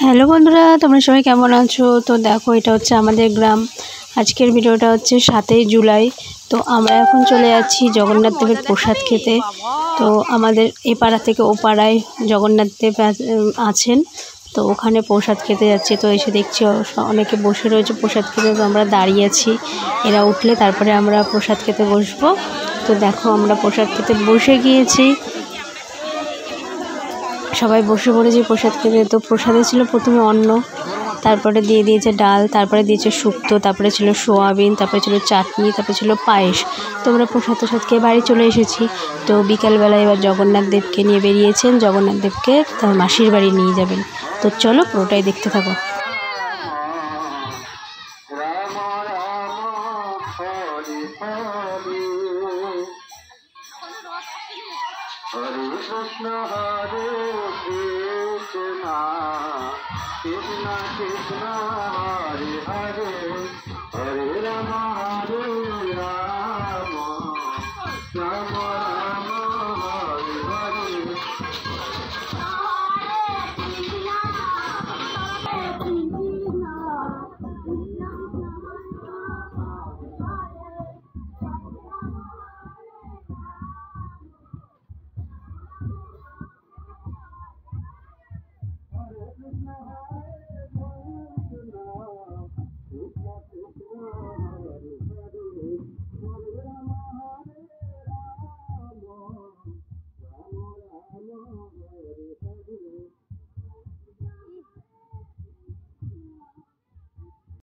Hello বন্ধুরা, তোমরা সবাই কেমন আছো? তো দেখো, এটা হচ্ছে আমাদের গ্রাম। আজকের ভিডিওটা হচ্ছে 7ই জুলাই। তো আমরা এখন চলে যাচ্ছি জগন্নাথ দেবের প্রসাদ খেতে। তো আমাদের এ পাড়া থেকে ও পাড়ায় জগন্নাথ দেব আছেন, তো ওখানে প্রসাদ খেতে যাচ্ছি। তো এসে দেখছি অনেকে বসে রয়েছে প্রসাদ খেতে, তো আমরা দাঁড়িয়ে আছি। এরা উঠলে তারপরে আমরা প্রসাদ খেতে বসবো। তো দেখো, আমরা প্রসাদ খেতে বসে গিয়েছি, সবাই বসে পড়েছি প্রসাদ খেতে। তো প্রসাদে ছিল প্রথমে অন্ন, তারপরে দিয়ে দিয়েছে ডাল, তারপরে দিয়েছে শুক্তো, তারপরে ছিল সোয়াবিন, তারপরে ছিল চাটনি, তারপরে ছিল পায়েস। তো আমরা প্রসাদ খেয়ে বাড়ি চলে এসেছি। তো বিকালবেলা এবার জগন্নাথ দেবকে নিয়ে বেরিয়েছেন, জগন্নাথ দেবকে তার মাসির বাড়ি নিয়ে যাবেন। তো চলো পুরোটাই দেখতে থাকো। हरे कृष्ण कृष्ण कृष्ण हरे हरे हरे राम